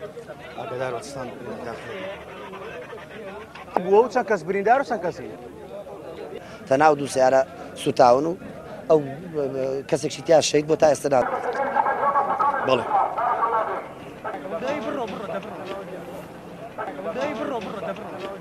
ئاگادار وەستان داخل بووە و چەند کەس بریندار و چەند کەسی تەناو دوو سیارە سوتاون و ئەو کەسێکی تیا شەید بۆ تا ئێستا نات بەڵێ دای بڕۆ دەبڕۆ